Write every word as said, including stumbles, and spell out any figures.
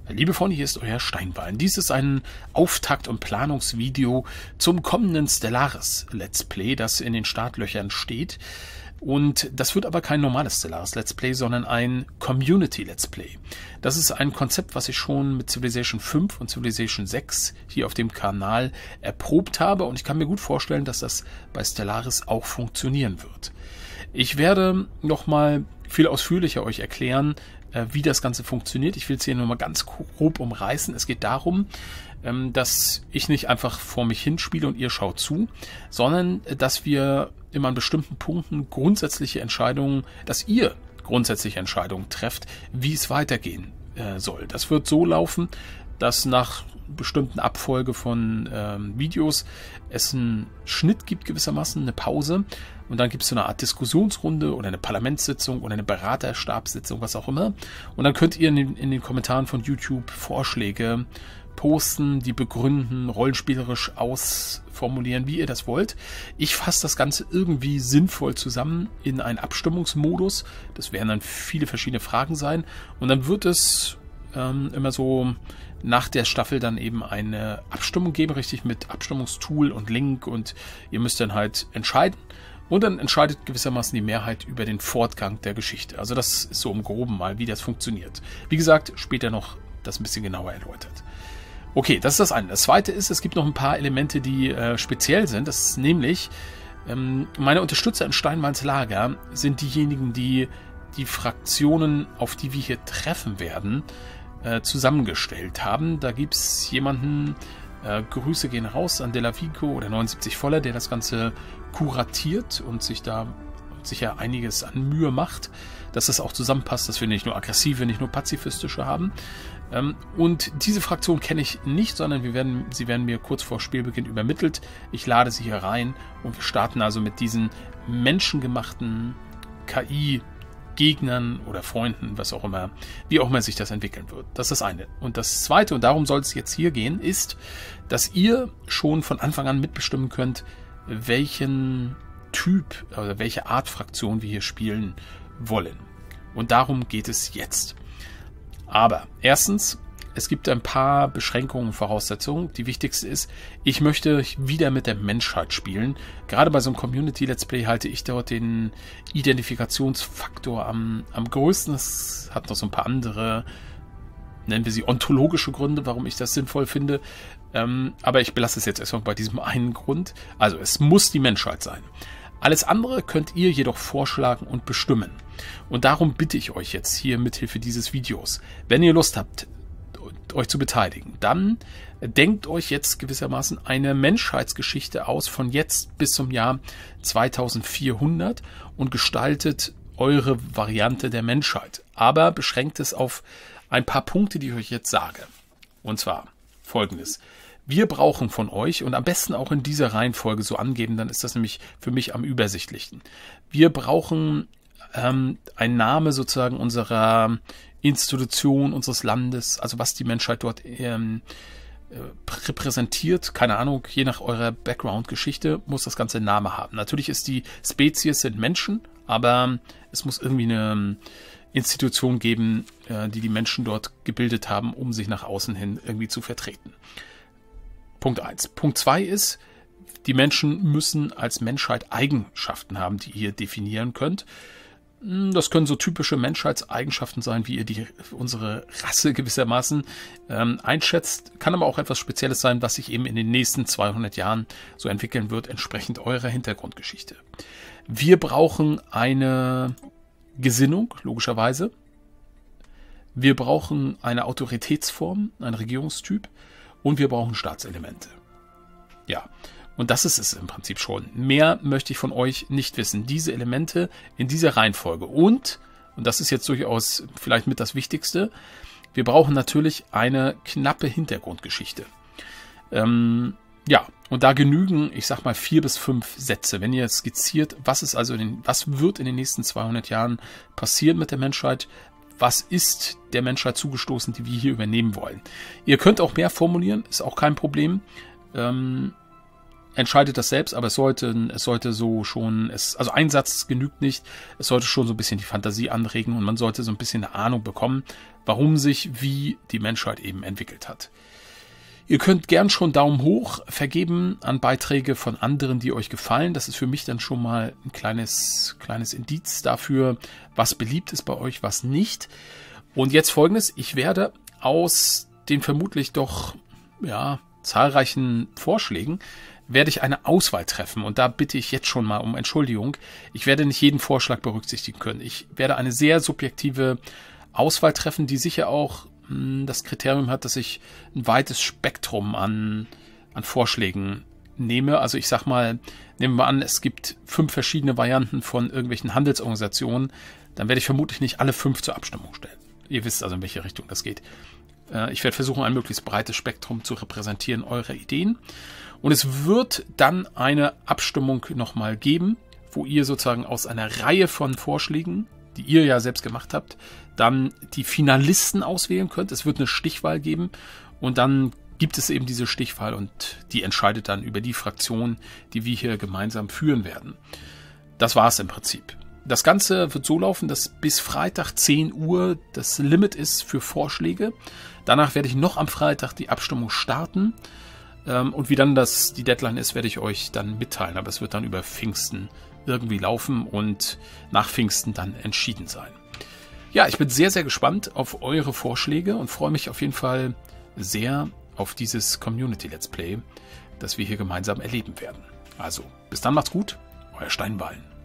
Liebe Freunde, hier ist euer Steinbein. Dies ist ein Auftakt- und Planungsvideo zum kommenden Stellaris Let's Play, das in den Startlöchern steht. Und das wird aber kein normales Stellaris Let's Play, sondern ein Community Let's Play. Das ist ein Konzept, was ich schon mit Civilization fünf und Civilization sechs hier auf dem Kanal erprobt habe. Und ich kann mir gut vorstellen, dass das bei Stellaris auch funktionieren wird. Ich werde nochmal viel ausführlicher euch erklären, wie das Ganze funktioniert. Ich will es hier nur mal ganz grob umreißen. Es geht darum, dass ich nicht einfach vor mich hinspiele und ihr schaut zu, sondern dass wir immer an bestimmten Punkten grundsätzliche Entscheidungen, dass ihr grundsätzliche Entscheidungen trefft, wie es weitergehen soll. Das wird so laufen, dass nach bestimmten Abfolge von ähm, Videos es einen Schnitt gibt, gewissermaßen eine Pause, und dann gibt es so eine Art Diskussionsrunde oder eine Parlamentssitzung oder eine Beraterstabssitzung, was auch immer, und dann könnt ihr in den, in den Kommentaren von YouTube Vorschläge posten, die begründen, rollenspielerisch ausformulieren, wie ihr das wollt. Ich fasse das Ganze irgendwie sinnvoll zusammen in einen Abstimmungsmodus. Das werden dann viele verschiedene Fragen sein, und dann wird es ähm, immer so nach der Staffel dann eben eine Abstimmung geben, richtig, mit Abstimmungstool und Link, und ihr müsst dann halt entscheiden, und dann entscheidet gewissermaßen die Mehrheit über den Fortgang der Geschichte. Also das ist so im Groben mal, wie das funktioniert. Wie gesagt, später noch das ein bisschen genauer erläutert. Okay, das ist das eine. Das zweite ist, es gibt noch ein paar Elemente, die äh, speziell sind. Das ist nämlich, ähm, meine Unterstützer in Steinbeins Lager sind diejenigen, die die Fraktionen, auf die wir hier treffen werden, zusammengestellt haben. Da gibt es jemanden, äh, Grüße gehen raus an Delavico oder neunundsiebzig Voller, der das Ganze kuratiert und sich da sicher einiges an Mühe macht, dass das auch zusammenpasst, dass wir nicht nur aggressive, nicht nur pazifistische haben. Ähm, und diese Fraktion kenne ich nicht, sondern wir werden, sie werden mir kurz vor Spielbeginn übermittelt. Ich lade sie hier rein und wir starten also mit diesen menschengemachten K I Gegnern oder Freunden, was auch immer, wie auch immer sich das entwickeln wird. Das ist das eine. Und das zweite, und darum soll es jetzt hier gehen, ist, dass ihr schon von Anfang an mitbestimmen könnt, welchen Typ oder welche Art Fraktion wir hier spielen wollen. Und darum geht es jetzt. Aber erstens, es gibt ein paar Beschränkungen und Voraussetzungen. Die wichtigste ist, ich möchte wieder mit der Menschheit spielen. Gerade bei so einem Community-Let's Play halte ich dort den Identifikationsfaktor am, am größten. Es hat noch so ein paar andere, nennen wir sie ontologische Gründe, warum ich das sinnvoll finde. Ähm, aber ich belasse es jetzt erstmal bei diesem einen Grund. Also es muss die Menschheit sein. Alles andere könnt ihr jedoch vorschlagen und bestimmen. Und darum bitte ich euch jetzt hier mithilfe dieses Videos, wenn ihr Lust habt, euch zu beteiligen, dann denkt euch jetzt gewissermaßen eine Menschheitsgeschichte aus von jetzt bis zum Jahr zweitausendvierhundert und gestaltet eure Variante der Menschheit. Aber beschränkt es auf ein paar Punkte, die ich euch jetzt sage. Und zwar Folgendes. Wir brauchen von euch, und am besten auch in dieser Reihenfolge so angeben, dann ist das nämlich für mich am übersichtlichsten. Wir brauchen ähm, einen Namen sozusagen unserer Institution, unseres Landes, also was die Menschheit dort ähm, äh, repräsentiert. Keine Ahnung, je nach eurer Background-Geschichte muss das Ganze einen Namen haben. Natürlich ist die Spezies sind Menschen, aber es muss irgendwie eine Institution geben, äh, die die Menschen dort gebildet haben, um sich nach außen hin irgendwie zu vertreten. Punkt eins. Punkt zwei ist, die Menschen müssen als Menschheit Eigenschaften haben, die ihr definieren könnt. Das können so typische Menschheitseigenschaften sein, wie ihr die, unsere Rasse gewissermaßen ähm, einschätzt. Kann aber auch etwas Spezielles sein, was sich eben in den nächsten zweihundert Jahren so entwickeln wird, entsprechend eurer Hintergrundgeschichte. Wir brauchen eine Gesinnung, logischerweise. Wir brauchen eine Autoritätsform, einen Regierungstyp, und wir brauchen Staatselemente. Ja. Und das ist es im Prinzip schon. Mehr möchte ich von euch nicht wissen. Diese Elemente in dieser Reihenfolge. Und, und das ist jetzt durchaus vielleicht mit das Wichtigste, wir brauchen natürlich eine knappe Hintergrundgeschichte. Ähm, ja, und da genügen, ich sag mal, vier bis fünf Sätze. Wenn ihr skizziert, was ist also, in den, was wird in den nächsten zweihundert Jahren passieren mit der Menschheit, was ist der Menschheit zugestoßen, die wir hier übernehmen wollen. Ihr könnt auch mehr formulieren, ist auch kein Problem. Ähm, Entscheidet das selbst, aber es sollte, es sollte so schon, es, also ein Satz genügt nicht, es sollte schon so ein bisschen die Fantasie anregen und man sollte so ein bisschen eine Ahnung bekommen, warum sich wie die Menschheit eben entwickelt hat. Ihr könnt gern schon Daumen hoch vergeben an Beiträge von anderen, die euch gefallen. Das ist für mich dann schon mal ein kleines, kleines Indiz dafür, was beliebt ist bei euch, was nicht. Und jetzt Folgendes: Ich werde aus den vermutlich doch ja zahlreichen Vorschlägen werde ich eine Auswahl treffen. Und da bitte ich jetzt schon mal um Entschuldigung. Ich werde nicht jeden Vorschlag berücksichtigen können. Ich werde eine sehr subjektive Auswahl treffen, die sicher auch das Kriterium hat, dass ich ein weites Spektrum an, an Vorschlägen nehme. Also ich sag mal, nehmen wir an, es gibt fünf verschiedene Varianten von irgendwelchen Handelsorganisationen, dann werde ich vermutlich nicht alle fünf zur Abstimmung stellen. Ihr wisst also, in welche Richtung das geht. Ich werde versuchen, ein möglichst breites Spektrum zu repräsentieren, eure Ideen. Und es wird dann eine Abstimmung nochmal geben, wo ihr sozusagen aus einer Reihe von Vorschlägen, die ihr ja selbst gemacht habt, dann die Finalisten auswählen könnt. Es wird eine Stichwahl geben und dann gibt es eben diese Stichwahl und die entscheidet dann über die Fraktion, die wir hier gemeinsam führen werden. Das war es im Prinzip. Das Ganze wird so laufen, dass bis Freitag zehn Uhr das Limit ist für Vorschläge. Danach werde ich noch am Freitag die Abstimmung starten. Und wie dann das die Deadline ist, werde ich euch dann mitteilen. Aber es wird dann über Pfingsten irgendwie laufen und nach Pfingsten dann entschieden sein. Ja, ich bin sehr, sehr gespannt auf eure Vorschläge und freue mich auf jeden Fall sehr auf dieses Community Let's Play, das wir hier gemeinsam erleben werden. Also, bis dann, macht's gut, euer Steinballen.